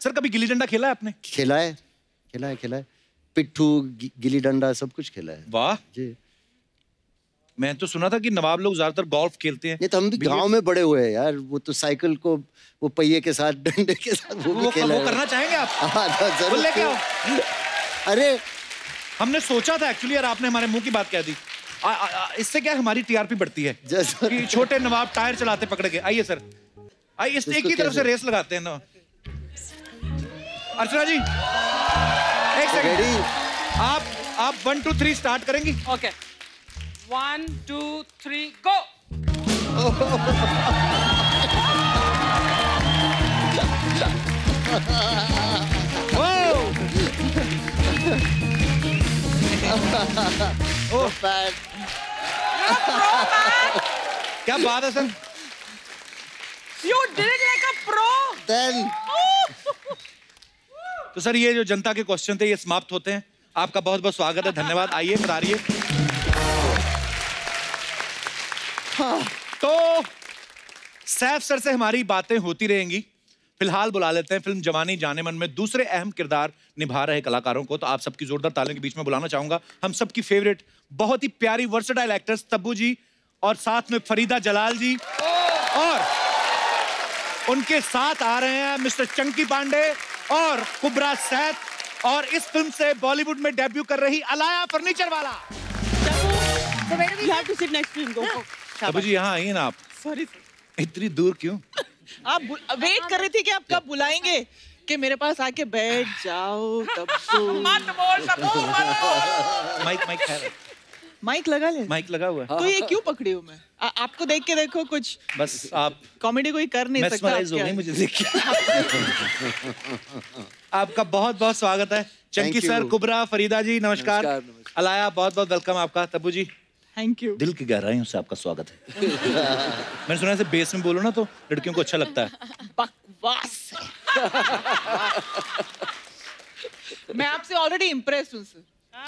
Sir कभी गिल्ली डंडा खेला है आपने? खेला है। पिट्ठू, गिल्ली डंडा सब कुछ खेला है। वाह जी। मैं तो सुना था कि नवाब लोग ज्यादातर गोल्फ खेलते हैं। नहीं तो हम भी गांव में बड़े हुए हैं यार। वो तो साइकिल को वो पहिए के साथ, डंडे के साथ वो भी खेला है। वो करना चाहेंगे आप? हाँ जरूर। लेके आओ। अरे हमने सोचा था एक्चुअली यार, आपने हमारे मुंह की बात कह दी। इससे क्या हमारी टीआरपी बढ़ती है कि छोटे नवाब टायर चलाते पकड़ के। आइए सर, आइए इस एक ही तरफ से रेस लगाते हैं ना। अर्चना जी एक सेकंड, आप 1 2 3 स्टार्ट करेंगी? Okay 1 2 3 go. क्या बात है sir. You did it like a pro. Then. तो सर ये जो जनता के क्वेश्चन थे ये समाप्त होते हैं। आपका बहुत बहुत स्वागत है, धन्यवाद। आइए पधारिए। तो सैफ सर से हमारी बातें होती रहेंगी। फिलहाल बुला लेते हैं फिल्म जवानी जाने मन में दूसरे अहम किरदार निभा रहे कलाकारों को। तो आप सबकी जोरदार तालियों के बीच में बुलाना चाहूंगा हम सबकी फेवरेट, बहुत ही प्यारी वर्सेटाइल एक्ट्रेस तब्बू जी, और साथ में फरीदा जलाल जी, और उनके साथ आ रहे हैं मिस्टर चंकी पांडे और कुबरा सैफ, और इस फिल्म से बॉलीवुड में डेब्यू कर रही अलाया फर्नीचर वाला। तब्बू जी यहाँ आइए ना आप। सॉरी इतनी दूर क्यों? आप वेट कर रही थी कि आप कब बुलाएंगे कि मेरे पास आके बैठ जाओ। तब्बू मत बोल तब्बू, मत बोल। माइक लगा ले। माइक लगा हुआ है। तो ये क्यों पकड़ी हूँ मैं? आपको देख के देखो, कुछ बस आप कॉमेडी कोई कर नहीं सकता। हो गई मुझे देख के। आपका बहुत बहुत स्वागत है चंकी सर, कुबरा, फरीदा जी नमस्कार। अलाया बहुत बहुत वेलकम आपका। Tabu ji thank you. दिल की गहराइयों से आपका स्वागत है। मैंने सुना है बेस में बोलो ना तो लड़कियों को अच्छा लगता है। बकवास है। मैं आपसे ऑलरेडी इम्प्रेस हूँ सर।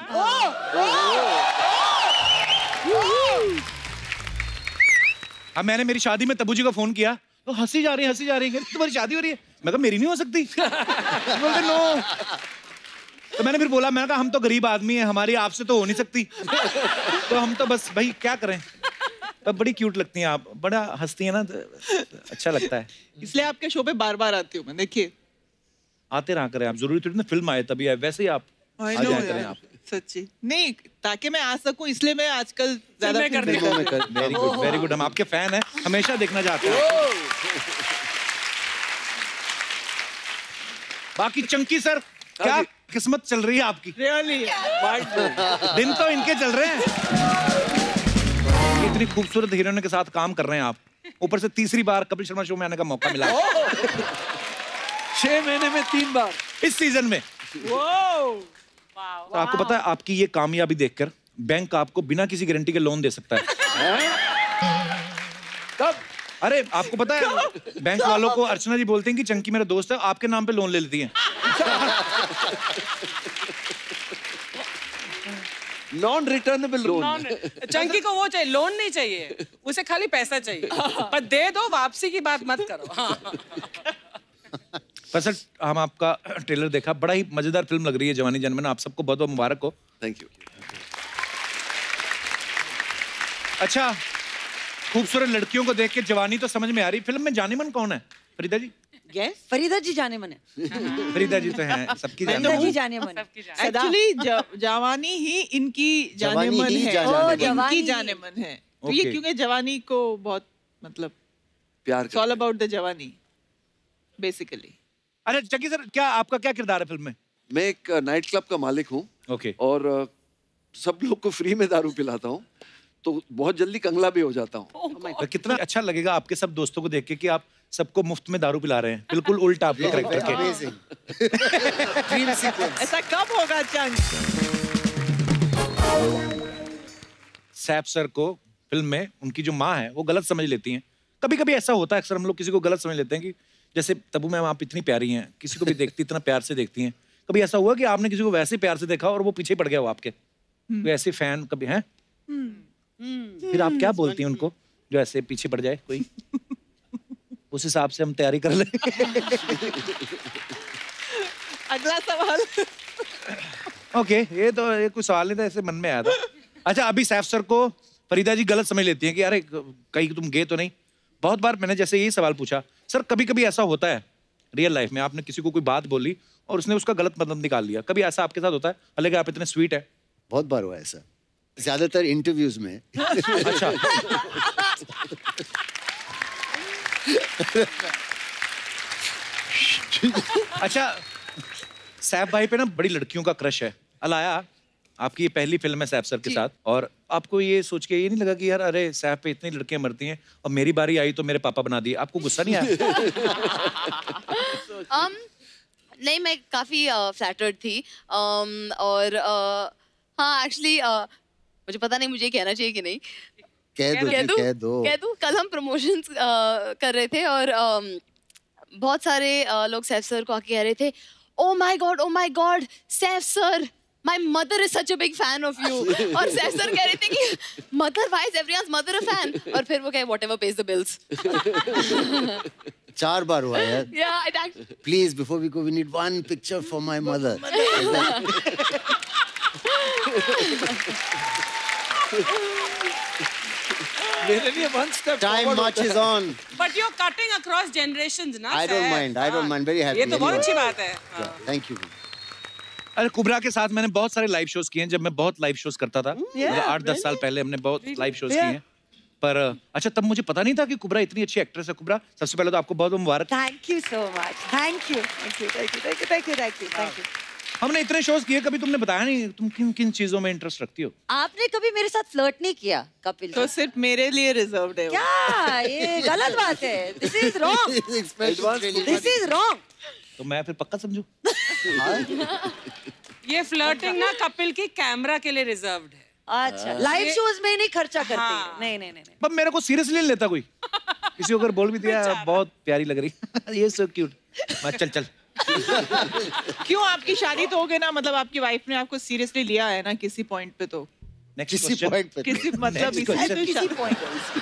अब मैंने मेरी शादी में तब्बू जी को फोन किया तो हंसी जा रही है तुम्हारी शादी हो रही है। मैं कहा मेरी नहीं हो सकती। बोलते नो। तो मैंने फिर बोला, मैंने कहा हम तो गरीब आदमी हैं, हमारी आपसे तो हो नहीं सकती। तो हम तो बस भाई क्या करें। तब बड़ी क्यूट लगती हैं आप, बड़ा हंसती हैं ना, अच्छा लगता है। इसलिए आपके शो पे बार बार आती हूँ मैं। देखिए आते रहा करें आप, जरूरी थोड़ी ना फिल्म आए तभी आए, वैसे ही आप आ जाया करें आप। सच्ची नहीं, ताकि मैं आ सकूं इसलिए मैं आजकल ज्यादा वेरी गुड। हम आपके फैन हैं, हमेशा देखना चाहते हैं। बाकी चंकी सर क्या किस्मत चल रही है आपकी? रियली दिन तो इनके चल रहे हैं। इतनी खूबसूरत हीरोइन के साथ काम कर रहे हैं आप, ऊपर से तीसरी बार कपिल शर्मा शो में आने का मौका मिला। 6 महीने में 3 बार इस सीजन में। तो आपको पता है आपकी ये कामयाबी देखकर बैंक आपको बिना किसी गारंटी के लोन दे सकता है। कब? अरे आपको पता है बैंक वालों को अर्चना जी बोलते हैं कि चंकी मेरा दोस्त है, आपके नाम पे लोन ले लेती हैं। Non returnable loan. चंकी को वो चाहिए, लोन नहीं चाहिए उसे, खाली पैसा चाहिए। पर दे दो, वापसी की बात मत करो। पर सर हम आपका ट्रेलर देखा, बड़ा ही मजेदार फिल्म लग रही है जवानी जनमन। आप सबको बहुत बहुत मुबारक हो। Thank you. अच्छा, खूबसूरत लड़कियों को देख के जवानी तो समझ में आ रही। फिल्म में जाने मन कौन है? फरीदा जी। फरीदा जी जाने मन है। फरीदा जी तो हैं, सबकी जाने मन। जाने मन। एक्चुअली जवानी ही इनकी जाने मन है, इनकी जाने मन है। तो ये क्योंकि जवानी को बहुत मतलब प्यार, ऑल अबाउट द जवानी बेसिकली। अरे चंकी सर क्या आपका क्या किरदार है फिल्म में? मैं एक नाइट क्लब का मालिक हूँ। ओके। और सब लोग को फ्री में दारू पिलाता हूँ, तो बहुत जल्दी कंगला भी हो जाता हूँ। तो कितना अच्छा लगेगा आपके सब दोस्तों को देख के कि आप सबको मुफ्त में दारू पिला रहे हैं, बिल्कुल उल्टा आपके कैरेक्टर के। ऐसा कब होगा चंक? सैफ सर को फिल्म में उनकी जो माँ है वो गलत समझ लेती हैं। कभी कभी ऐसा होता है, अक्सर हम लोग किसी को गलत समझ लेते हैं कि जैसे तब्बू मैम आप इतनी प्यारी हैं, किसी को भी देखती इतना प्यार से देखती हैं। कभी ऐसा हुआ कि आपने किसी को वैसे प्यार से देखा और वो पीछे पड़ गया हो आपके? कोई ऐसे फैन कभी हैं? फिर आप क्या बोलती हैं उनको जो ऐसे पीछे पड़ जाए कोई? उस हिसाब से हम तैयारी कर लें। अगला सवाल। ओके, ये कोई सवाल नहीं था, ऐसे मन में आया था। अच्छा, अभी सैफ सर को फरीदा जी गलत समझ लेती हैं कि अरे कहीं तुम गए तो नहीं। बहुत बार मैंने जैसे यही सवाल पूछा, सर कभी कभी ऐसा होता है रियल लाइफ में, आपने किसी को कोई बात बोली और उसने उसका गलत मतलब निकाल लिया, कभी ऐसा आपके साथ होता है? हालांकि आप इतने स्वीट है। बहुत बार हुआ ऐसा, ज्यादातर इंटरव्यूज में। अच्छा। अच्छा, सैफ भाई पे ना बड़ी लड़कियों का क्रश है। अलाया, आपकी ये पहली फिल्म है सैफ सर के साथ, और आपको ये सोच के ये नहीं लगा कि यार अरे सैफ पे इतनी लड़कियां मरती हैं और मेरी बारी आई तो मेरे पापा बना दिए? आपको गुस्सा नहीं आया? नहीं, मैं काफी फ्लैटर्ड थी, और हाँ एक्चुअली मुझे पता नहीं मुझे कहना चाहिए कि नहीं। कह दो। कल हम प्रमोशंस कर रहे थे और बहुत सारे लोग सैफ सर को आके कह रहे थे, oh my god Saif sir, my mother is such a big fan of you। और सैफ सर कह रहे थे कि mother, why is everyone's mother a fan? और फिर वो कहे whatever pays the bills। 4 बार हुआ यार। Yeah, it Please, before we go, we need one picture for my mother। मेरे लिए one step Time march is on। But you're cutting across generations, ना? I don't mind, very happy। ये तो बहुत अच्छी बात है। Thank you। अरे कुबरा के साथ मैंने बहुत सारे लाइव शोज किए हैं, जब मैं बहुत लाइव शोज करता था। 8-10 साल पहले हमने बहुत लाइव शोज किए हैं। पर अच्छा, तब मुझे पता नहीं था कि कुबरा इतनी अच्छी एक्ट्रेस है। कुबरा, सबसे पहले तो आपको बहुत मुबारक। Thank you so much, thank you. हमने इतने शोज किए, कभी तुमने बताया नहीं तुम किन किन चीजों में इंटरेस्ट रखती हो। आपने कभी मेरे साथ फ्लर्ट नहीं किया कपिल? तो सिर्फ मेरे लिए रिजर्व्ड है। क्या ये गलत बात है? This is wrong, this is wrong. तो मैं फिर पक्का समझू? ये फ्लर्टिंग ना कपिल की कैमरा के लिए रिजर्व्ड है। अच्छा, लाइव शोज में नहीं खर्चा करती? हाँ। नहीं। अब मेरे को सीरियसली नहीं लेता कोई। किसी को अगर बोल भी दिया बहुत प्यारी लग रही ये सो क्यूट, चल। क्यों, आपकी शादी तो हो गई ना, मतलब आपकी वाइफ ने आपको सीरियसली लिया है ना किसी पॉइंट पे? तो किसी पॉइंट पे, किसी मतलब किसी पॉइंट।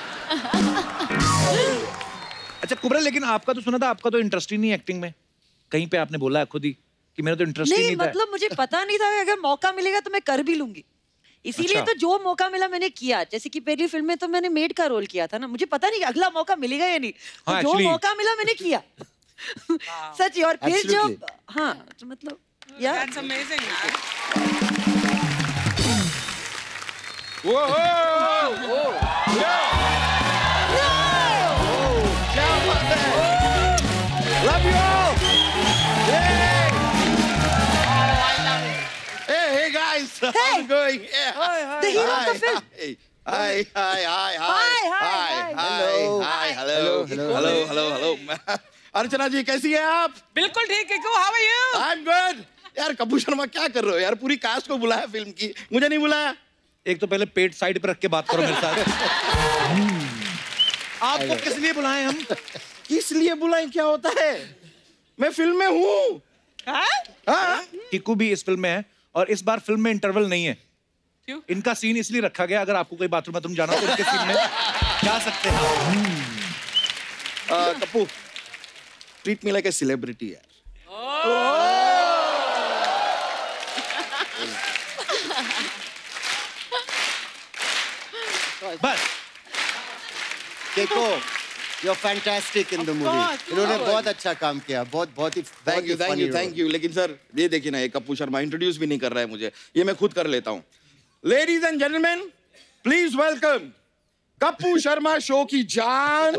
अच्छा कुबरा, लेकिन आपका तो सुना था आपका तो इंटरेस्ट ही नहीं एक्टिंग में, कहीं पे आपने बोला है खुद ही कि मेरा तो इंटरेस्ट ही नहीं था। मतलब मुझे पता नहीं था कि अगर मौका मिलेगा तो मैं कर भी लूंगी, इसीलिए तो जो मौका मिला मैंने किया। जैसे कि पहली फिल्म में तो मैंने मेड का रोल किया था ना, मुझे पता नहीं कि अगला मौका मिलेगा या नहीं, तो जो मौका मिला मैंने किया। सच। और फिर जब तो मतलब That's amazing, man। Love you all। Hey guys, how's it going? the hero of the film। Hi। Hello। अर्चना जी कैसी हैं आप? बिल्कुल ठीक है। How are you? I'm good। यार कपूर शर्मा क्या कर रहे हो यार? पूरी कास्ट को बुलाया फिल्म की, मुझे नहीं बुलाया। एक तो पहले पेट साइड पे रख के बात करो मेरे साथ। आपको किस लिए बुलाएं हम? किस लिए बुलाएं क्या होता है? मैं फिल्म में हूँ। कीकू भी इस फिल्म में है और इस बार फिल्म में इंटरवल नहीं है। क्यों? इनका सीन इसलिए रखा गया, अगर आपको कोई बाथरूम में तुम जाना तो उनके सीन में जा सकते हैं। Kapoor, treat me like a celebrity यार। बस देखो, you're fantastic in the movie। इन्होंने बहुत अच्छा काम किया, बहुत ही थैंक यू। लेकिन सर ये देखिए ना, ये कपूर शर्मा इंट्रोड्यूस भी नहीं कर रहा है मुझे, ये मैं खुद कर लेता हूँ। Ladies and gentleman, please welcome Kapoor Sharma show की जान,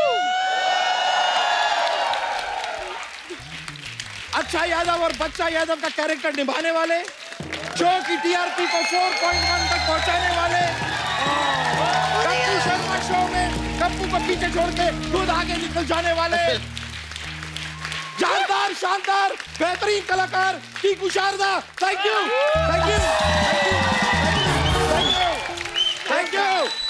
अच्छा यादव और बच्चा यादव का कैरेक्टर निभाने वाले, शो की टीआरपी को 4.1 तक पहुंचाने वाले, कपूर शर्मा शो में कप्पू को पीछे छोड़ के खुद आगे निकल जाने वाले, जानदार शानदार बेहतरीन कलाकार कीकू शारदा। Thank you.